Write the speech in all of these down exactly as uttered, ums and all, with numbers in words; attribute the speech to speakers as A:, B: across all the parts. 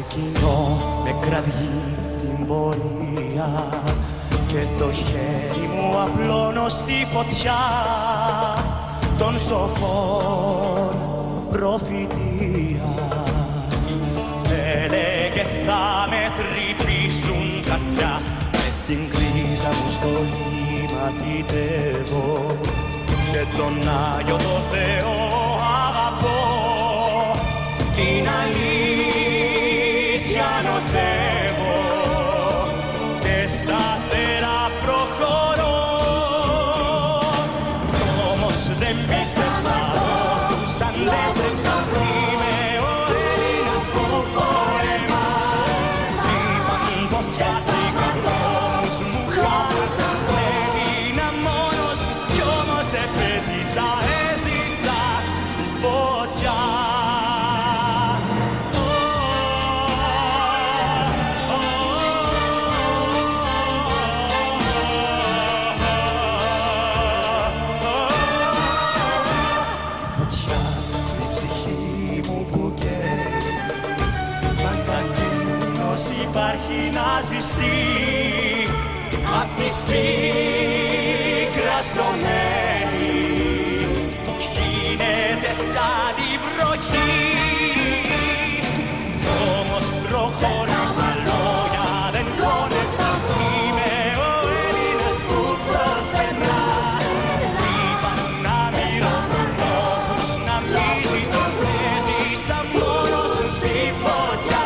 A: Ξεκινώ με κραυγή την πορεία και το χέρι μου απλώνω στη φωτιά των σοφών προφητεία. Έλεγε θα με τρυπήσουν καρδιά, με την κρίζα μου στολή μαθητεύω και τον Άγιο το Θεό αγαπώ. Την αλήθεια νοθεύω και σταθερά προχωρώ. Όμως δεν πίστεψα τους αντέστρεψα. Είμαι ο Έλληνας που πολεμά. Είπαν πως αστικά δρόμους μου χάρισαν. Έμεινα μόνος κι όμως επέζησα, έζησα στη φωτιά. Υπάρχει να σβηστεί απ' της πίκρας το μέλι, γίνεται σαν τη βροχή. Όμως προχωρήσα, λόγια δεν χώνεσαν. Είμαι ο Έλληνας που προσπερνά. Είπαν να μοιρώ λόγους, να μοιζει το έζησα μόνος μου στη φωτιά.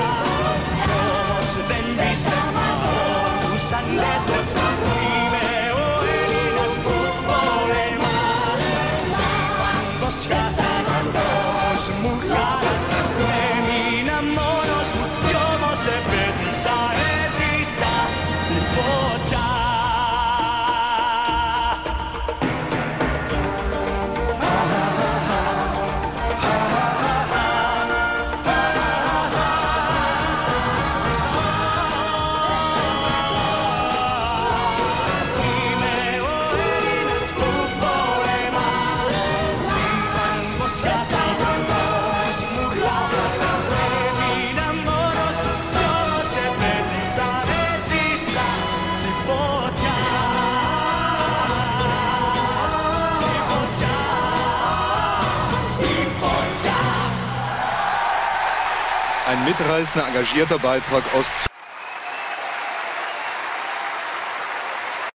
A: Είμαι ο Έλληνας που πολεμά. Είπαν πως χάστηκαν δρόμους μου χάρισαν. Έμεινα μόνος μου κι όμως επέζησα, έζησα στη φωτιά.
B: Ein mitreißender, engagierter Beitrag aus